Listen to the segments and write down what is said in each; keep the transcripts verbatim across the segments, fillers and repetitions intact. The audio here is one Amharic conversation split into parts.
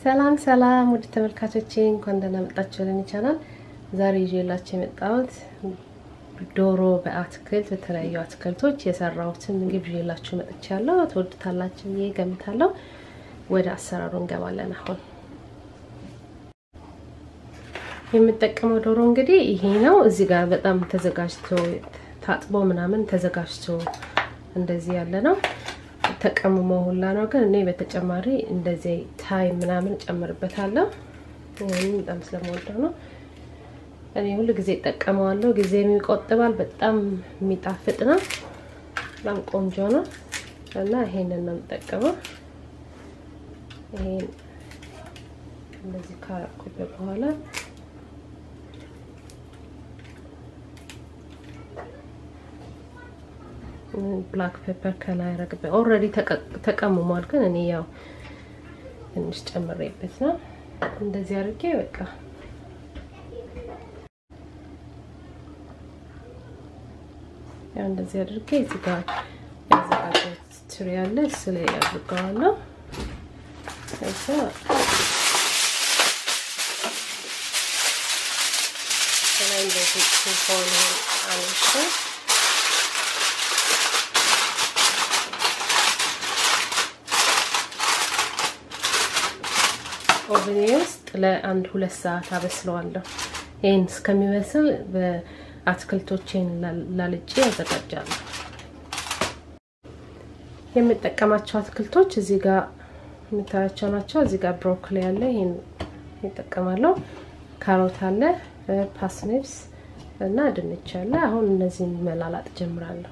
ሰላም ሰላም ውድ ተመልካቾቼ እንኳን ደህና መጣችሁ ለኔ ቻናል። ዛሬ ይዤላችሁ የመጣሁት ዶሮ በአትክልት በተለያዩ አትክልቶች የሰራሁትን ምግብ ይዤላችሁ መጥቻለሁ። ተወድታላችሁ ብዬ ገምታለሁ። ወደ አሰራሩ እንገባለን። አሁን የምጠቀመው ዶሮ እንግዲህ ይሄ ነው። እዚህ ጋር በጣም ተዘጋጅቶ ታጥቦ ምናምን ተዘጋጅቶ እንደዚህ ያለ ነው። ተቀምሞ ሁላ ነው ግን እኔ በተጨማሪ እንደዚህ ታይ ምናምን ጨምርበታለሁ። ይሄን በጣም ስለምወደው ነው። እኔ ሁሉ ጊዜ ተጠቀመዋለሁ። ጊዜም ይቆጥባል፣ በጣም የሚጣፍጥ ነው፣ በጣም ቆንጆ ነው እና ይሄንን ነው የምጠቀመው። ይሄን እንደዚህ ካረኩት በኋላ black pepper ከላይ አረግበ ኦሬዲ ተቀምሟል ግን እኔ ያው ትንሽ ጨምሬበት ነው። እንደዚህ አድርጌ በቃ ያው እንደዚህ አድርጌ እዚህ ጋር ያዘጋጀሁት ትሪ ያለ ስለ ያድርጋለሁ። እዛ ከላይ እንደዚህ ሲሆን አለሽ ኦቨን ውስጥ ለአንድ ሁለት ሰዓት አበስለዋለሁ። ይሄን እስከሚበስል በአትክልቶቼን ላልጬ አዘጋጃለሁ። የምጠቀማቸው አትክልቶች እዚህ ጋር የምታያቸው ናቸው። እዚህ ጋር ብሮኮሊ አለ፣ ይሄን እጠቀማለሁ። ካሮት አለ፣ ፓስኒፕስ እና ድንች አለ። አሁን እነዚህን መላላጥ ጀምራለሁ።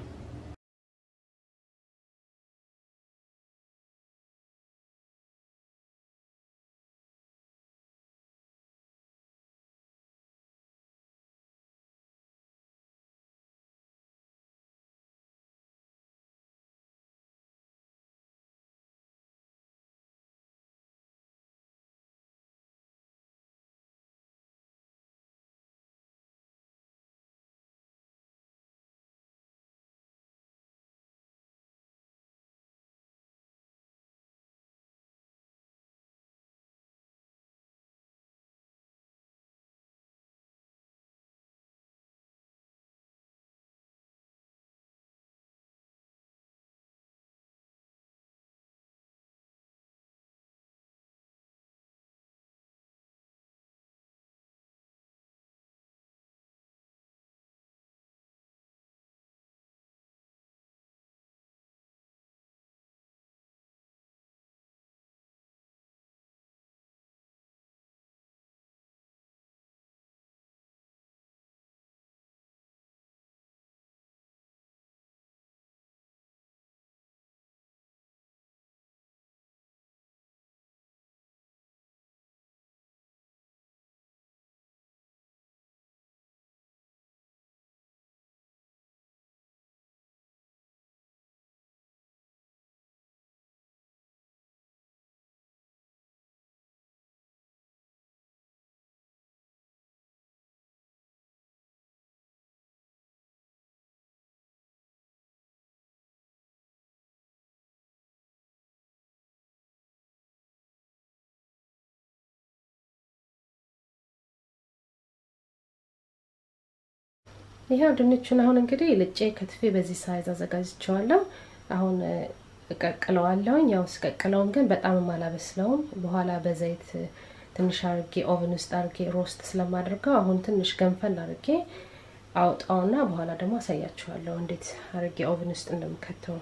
ይሄው ድንቹን አሁን እንግዲህ ልጬ ከትፌ በዚህ ሳይዝ አዘጋጅቼዋለሁ። አሁን እቀቅለዋለሁ። ያው ስቀቅለውም ግን በጣም ማላበስለውም በኋላ በዘይት ትንሽ አርጌ ኦቨን ውስጥ አርጌ ሮስት ስለማደርገው አሁን ትንሽ ገንፈል አርጌ አውጣውና በኋላ ደግሞ አሳያችኋለሁ እንዴት አርጌ ኦቨን ውስጥ እንደምከተው።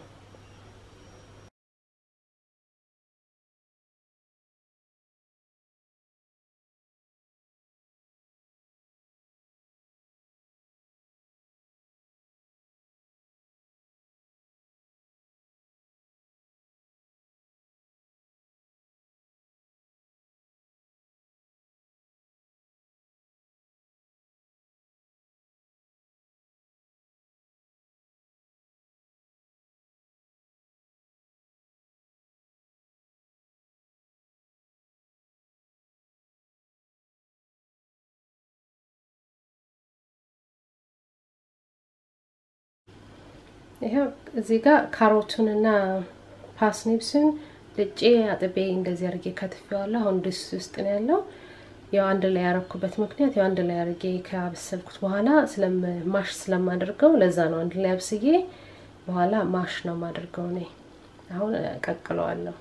ይሄው እዚህ ጋር ካሮቱንና ፓስኒፕስን ልጬ አጥቤ እንደዚህ አርጌ ከትፌዋለሁ አሁን ድስት ውስጥ ነው ያለው ያው አንድ ላይ ያረኩበት ምክንያት ያው አንድ ላይ አርጌ ካበሰልኩት በኋላ ስለም ማሽ ስለማደርገው ለዛ ነው አንድ ላይ አብስዬ በኋላ ማሽ ነው ማደርገው ነው አሁን ቀቅለዋለሁ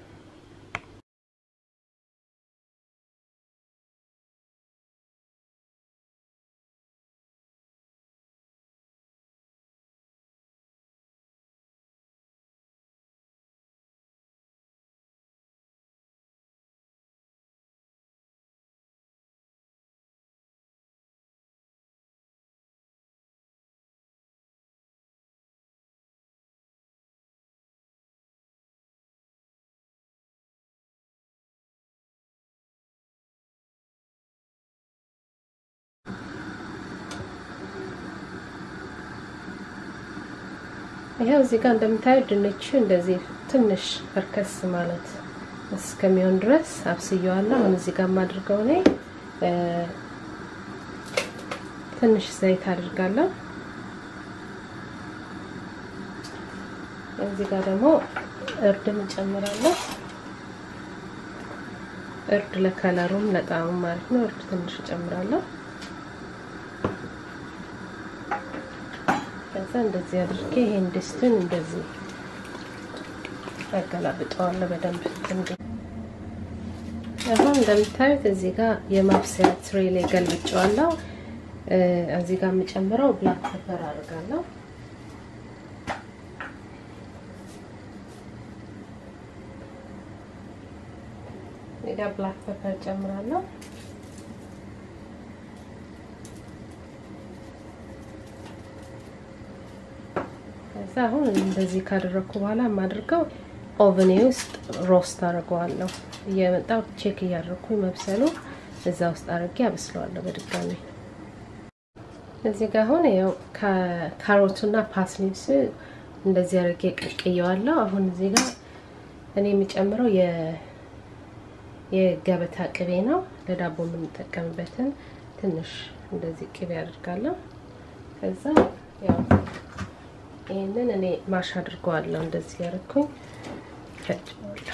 ይሄው እዚህ ጋር እንደምታዩ ድንቹ እንደዚህ ትንሽ ፈርከስ ማለት እስከሚሆን ድረስ አብስየዋለሁ አሁን እዚህ ጋር ማድርገው ነው ትንሽ ዘይት አድርጋለሁ እዚህ ጋር ደግሞ እርድ እንጨምራለሁ እርድ ለከለሩም ለጣዕሙም ማለት ነው እርድ ትንሽ እጨምራለሁ እንደዚህ አድርጌ ይሄን ድስቱን እንደዚህ አገላብጠዋለሁ በደንብ እንዴ አሁን እንደምታዩት እዚህ ጋር የማብሰያ ትሬ ላይ ገልብጬዋለሁ እዚህ ጋር የምጨምረው ብላክ ፔፐር አድርጋለሁ እዚህ ጋር ብላክ ፔፐር ጨምራለሁ አሁን እንደዚህ ካደረኩ በኋላ ማድርገው ኦቨን ውስጥ ሮስት አድርገዋለሁ እየመጣው ቼክ ያደርኩኝ መብሰሉ እዛ ውስጥ አድርጌ አብስለዋለሁ በድጋሚ እዚህ ጋር አሁን ያው ካሮትና ፓስሊስ እንደዚህ አድርጌ ቀቅየዋለሁ አሁን እዚህ ጋር እኔ የሚጨምረው የ የገበታ ቅቤ ነው ለዳቦ የምንጠቀምበትን ትንሽ እንደዚህ ቅቤ አድርጋለሁ ከዛ ያው ይሄንን እኔ ማሽ አድርገዋለሁ እንደዚህ ያርኩኝ ፈጭዋለሁ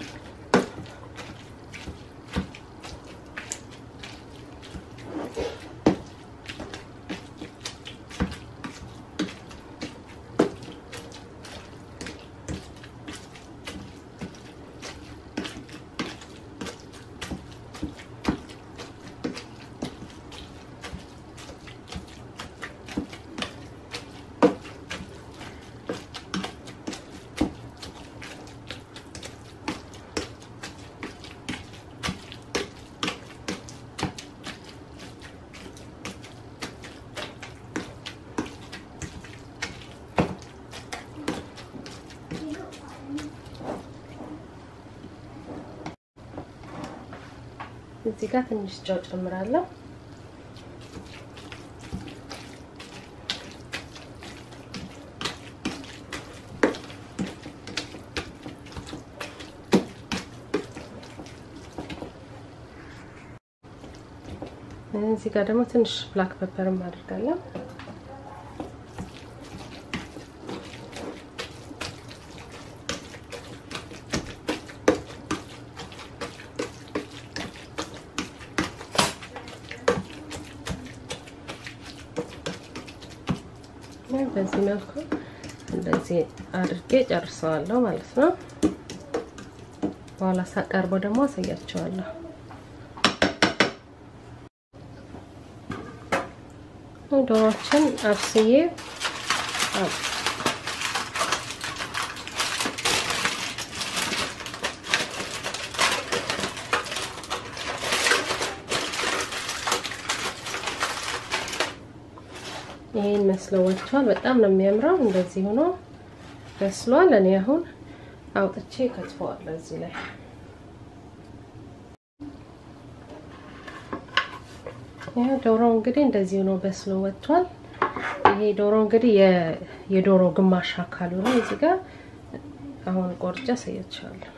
እዚህ ጋር ትንሽ ጨው ጨምራለሁ እዚህ ጋር ደግሞ ትንሽ ብላክ ፔፐርም አድርጋለሁ በዚህ መልኩ እንደዚህ አድርጌ ጨርሰዋለሁ ማለት ነው በኋላ ሳቀርበው ደግሞ አሳያችኋለሁ ዶሮችን አብስዬ ይሄን መስለዋቸዋል በጣም ነው የሚያምረው እንደዚህ ሆኖ በስሏል እኔ አሁን አውጥቼ ከትፈዋለሁ እዚህ ላይ ያ ዶሮ እንግዲህ እንደዚህ ሆኖ በስሎ ወጥቷል ይሄ ዶሮ እንግዲህ የዶሮ ግማሽ አካሉ ነው እዚህ ጋር አሁን ቆርጬ አሳያችኋለሁ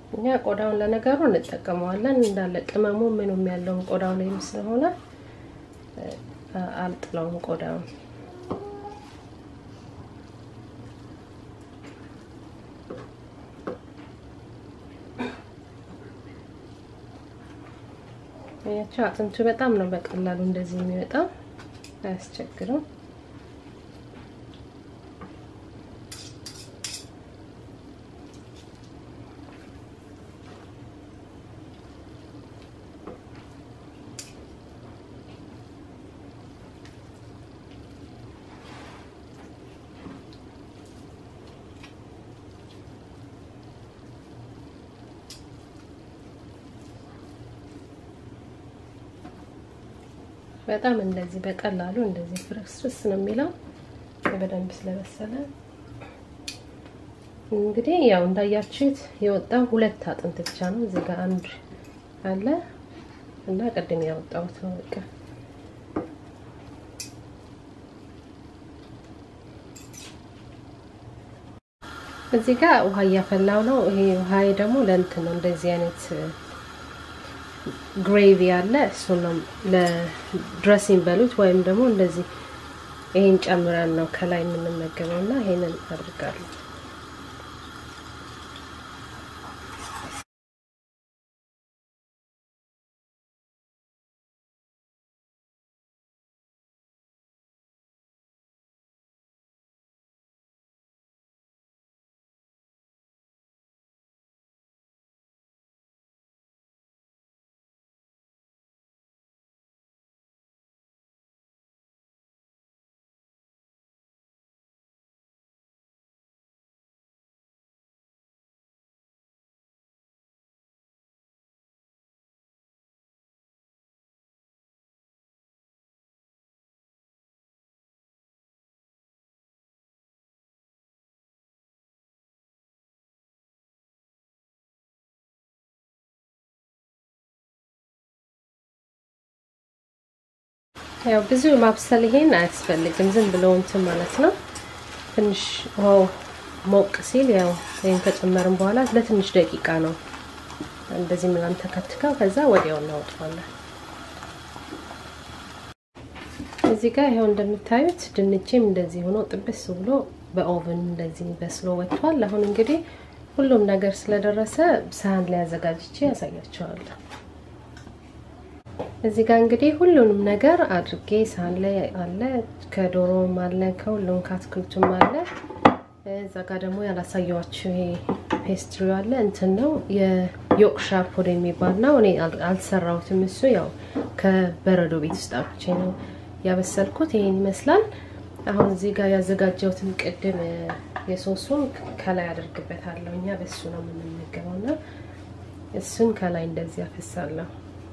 እኛ ቆዳውን ለነገሩ እንጠቀመዋለን እንዳለ ቅመሙ ምንም ያለው ቆዳው ላይ ስለሆነ አልጥለውም ቆዳውን ያቻ አጥንቱ በጣም ነው በቀላሉ እንደዚህ የሚወጣው አያስቸግርም በጣም እንደዚህ በቀላሉ እንደዚህ ፍርስርስ ነው የሚለው በደንብ ስለበሰለ እንግዲህ ያው እንዳያችሁት የወጣው ሁለት አጥንት ብቻ ነው እዚህ ጋር አንድ አለ እና ቀደም ያወጣሁት ነው በቃ እዚህ ጋር ውሃ ያፈላው ነው ይሄ ውሃ ደግሞ ለእንትን ነው እንደዚህ አይነት gravy አለ እሱ ነው ለድሬሲንግ በሉት ወይም ደግሞ እንደዚህ ይሄን ጨምረን ነው ከላይ የምንመገበውና ይሄንን አድርጋለሁ ያው ብዙ ማብሰል ይሄን አያስፈልግም ዝም ብሎ እንትን ማለት ነው ትንሽ ዋው ሞቅ ሲል ያው ይሄን ከጨመርን በኋላ ለትንሽ ደቂቃ ነው እንደዚህ ምናምን ተከትከው ከዛ ወዲያው እናወጣዋለን እዚህ ጋር ይሄው እንደምታዩት ድንቼም እንደዚህ ሆኖ ጥብስ ብሎ በኦቨን እንደዚህ በስሎ ወጥቷል አሁን እንግዲህ ሁሉም ነገር ስለደረሰ ሳህን ላይ አዘጋጅቼ ያሳያችኋለሁ እዚህ ጋር እንግዲህ ሁሉንም ነገር አድርጌ ሳህን ላይ አለ ከዶሮም አለ ከሁሉም ከአትክልቱም አለ እዛ ጋር ደግሞ ያላሳያችሁ ይሄ ፔስትሪ አለ እንትን ነው የዮርክሻር ፑድ የሚባል ነው እኔ አልሰራሁትም እሱ ያው ከበረዶ ቤት ውስጥ አውጥቼ ነው ያበሰልኩት ይሄን ይመስላል አሁን እዚህ ጋር ያዘጋጀሁትን ቅድም የሶሱን ከላይ አድርግበታለሁ እኛ በሱ ነው የምንመገበውና እሱን ከላይ እንደዚህ አፈሳለሁ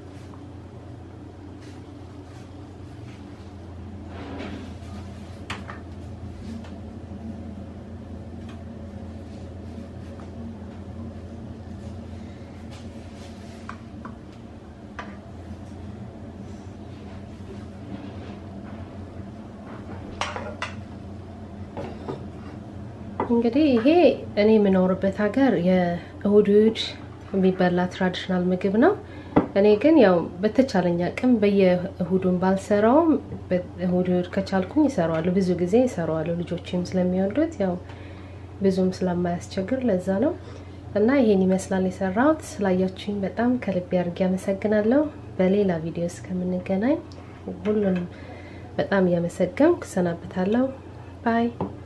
እንግዲህ ይሄ እኔ ምኖርበት ሀገር የእሁድ የሚበላ ትራዲሽናል ምግብ ነው እኔ ግን ያው በተቻለኛ አቅም በየእሁዱን ባልሰራውም በእሁድ ከቻልኩኝ ይሰራዋለሁ ብዙ ጊዜ ይሰራዋለሁ ልጆችም ስለሚወዱት ያው ብዙም ስለማያስቸግር ለዛ ነው እና ይሄን ይመስላል የሰራሁት ስላያችሁኝ በጣም ከልብ ያርግ ያመሰግናለሁ በሌላ ቪዲዮ እስከምንገናኝ ሁሉንም በጣም ያመሰግናለሁ ሰናበታለሁ ባይ